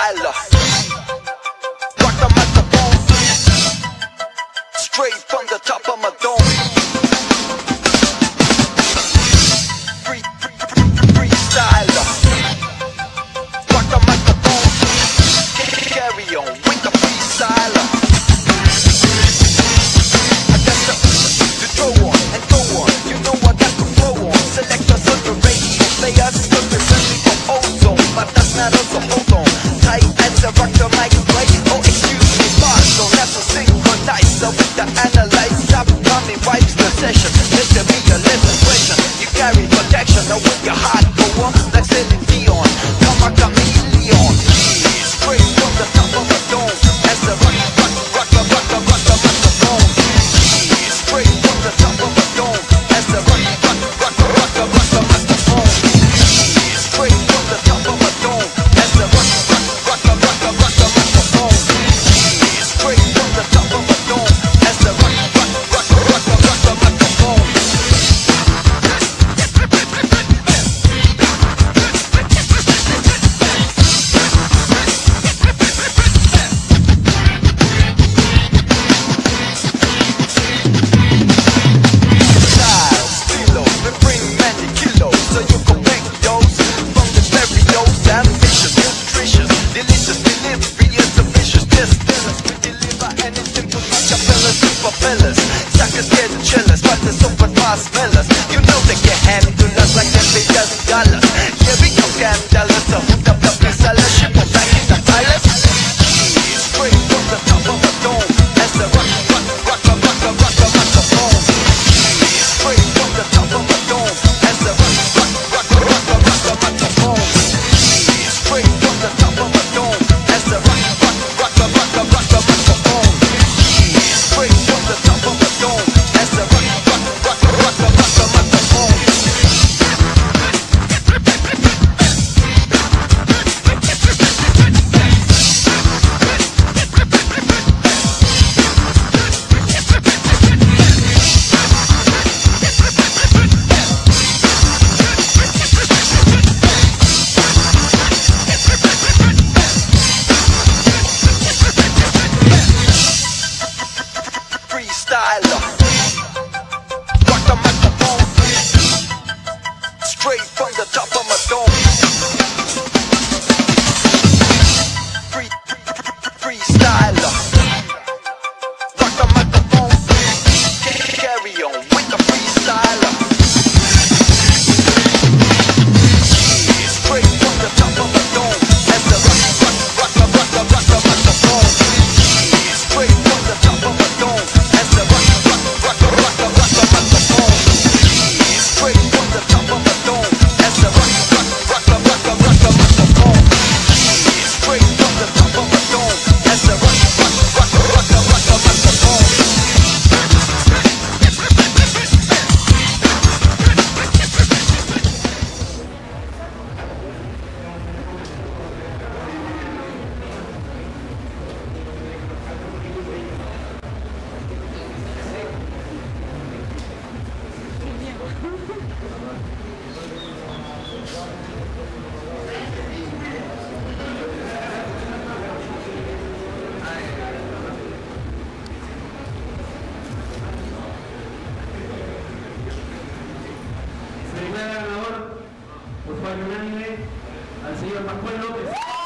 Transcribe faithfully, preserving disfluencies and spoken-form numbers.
freestyler. Rock the microphone, straight from the top of my dome. Free, free, free, freestyler. Rock the microphone, carry on with the freestyler. I got the to throw on and go on. You know I got to flow on. Selectors on the radio, players representing from ozone, but that's not us. So hold on tight as I rock the mic right. Oh, excuse me, boss, so that's a synchronizer with the analyze. Stop coming wipes the session. Let there be a lesson question. You carry protection, now with your heart go on like Celine Dion. Come a chameleon, straight from the top of the dome. As I rock, rock, rock, rock, rock, rock, rock the microphone. Straight from the top of the dome. As I rock, rock, rock, rock, rock, rock the microphone. Straight from the top of the dome. As I rock, rock, rock, rock, rock, rock, rock the microphone. Straight from the top of the dome. As I rock, rock, rock, rock, rock, rock the microphone. Suckers get jealous, but the super fast smellers. You know they can handle us like them big as dollars. Here we go, scandalous. So who the fuck is a ship of back in the palace? Straight from the top of the dome. As the rock, rock, rock, rock, rock, rock, rock the microphone. Straight from the top of the dome. As the rock, rock, rock, rock, rock, rock, rock the microphone. Straight from the top of the dome. As the rock, rock, rock, rock, rock, rock, rock the microphone. Straight from the top of the dome. As the rock, rock, rock, rock, rock, rock, rock the microphone. Freestyler. Rock the microphone. Straight from the top of my dome. Free, free, free, freestyler. Rock the microphone. Carry on with the freestyler. Straight from the top of the dome. As the rock, rock, rock, rock, rock, rock, rock the microphone. Straight from the top of the dome. As the rock, rock, rock, rock, rock, rock, rock the microphone. Straight from the top of the dome. As the rock, rock, rock, rock, rock, rock, rock the microphone. Straight from the top of the dome. As the rock, rock, rock, rock, rock, rock, rock the microphone. Se declara ganador por fallo unánime al señor Pascual López.